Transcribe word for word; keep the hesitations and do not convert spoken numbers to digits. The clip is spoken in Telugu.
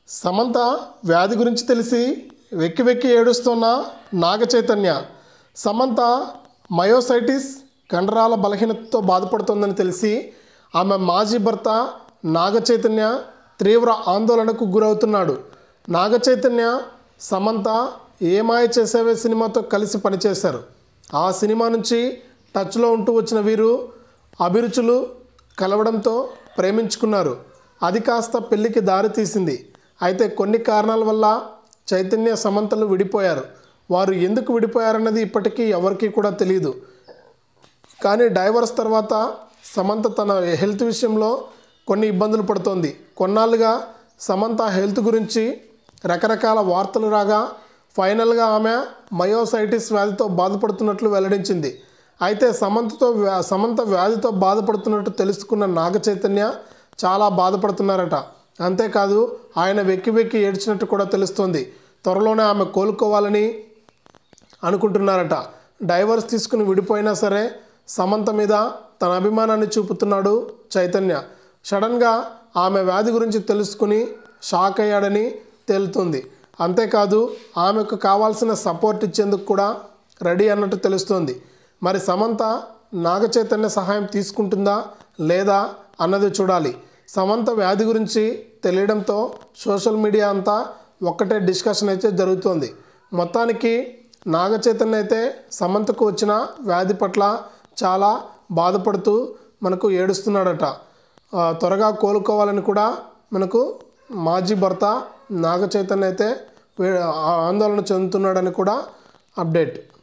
సమంత వ్యాధి గురించి తెలిసి వెక్కి వెక్కి ఏడుస్తున్న నాగ చైతన్య. సమంత మయోసైటిస్ కండరాల బలహీనతతో బాధపడుతోందని తెలిసి ఆమె మాజీ భర్త నాగ చైతన్య తీవ్ర ఆందోళనకు గురవుతున్నాడు. నాగ చైతన్య సమంత ఏమాయ చేసేవే సినిమాతో కలిసి పనిచేశారు. ఆ సినిమా నుంచి టచ్లో ఉంటూ వచ్చిన వీరు అభిరుచులు కలవడంతో ప్రేమించుకున్నారు. అది కాస్త పెళ్లికి దారి తీసింది. అయితే కొన్ని కారణాల వల్ల చైతన్య సమంతలు విడిపోయారు. వారు ఎందుకు విడిపోయారన్నది ఇప్పటికీ ఎవరికీ కూడా తెలియదు. కానీ డైవర్స్ తర్వాత సమంత తన హెల్త్ విషయంలో కొన్ని ఇబ్బందులు పడుతోంది. కొన్నాళ్ళుగా సమంత హెల్త్ గురించి రకరకాల వార్తలు రాగా ఫైనల్గా ఆమె మయోసైటిస్ వ్యాధితో బాధపడుతున్నట్లు వెల్లడించింది. అయితే సమంతతో సమంత వ్యాధితో బాధపడుతున్నట్టు తెలుసుకున్న నాగ చైతన్య చాలా బాధపడుతున్నారట. అంతేకాదు ఆయన వెక్కి వెక్కి ఏడ్చినట్టు కూడా తెలుస్తోంది. త్వరలోనే ఆమె కోలుకోవాలని అనుకుంటున్నారట. డైవర్స్ తీసుకుని విడిపోయినా సరే సమంత మీద తన అభిమానాన్ని చూపుతున్నాడు చైతన్య. సడన్గా ఆమె వ్యాధి గురించి తెలుసుకుని షాక్ అయ్యాడని తేలుతుంది. అంతేకాదు ఆమెకు కావాల్సిన సపోర్ట్ ఇచ్చేందుకు కూడా రెడీ అన్నట్టు తెలుస్తోంది. మరి సమంత నాగ చైతన్య సహాయం తీసుకుంటుందా లేదా అన్నది చూడాలి. సమంత వ్యాధి గురించి తెలియడంతో సోషల్ మీడియా అంతా ఒక్కటే డిస్కషన్ అయితే జరుగుతోంది. మొత్తానికి నాగ చైతన్య అయితే సమంతకు వచ్చిన వ్యాధి పట్ల చాలా బాధపడుతూ మనకు ఏడుస్తున్నాడట. త్వరగా కోలుకోవాలని కూడా మనకు మాజీ భర్త నాగ చైతన్య అయితే ఆందోళన చెందుతున్నాడని కూడా అప్డేట్.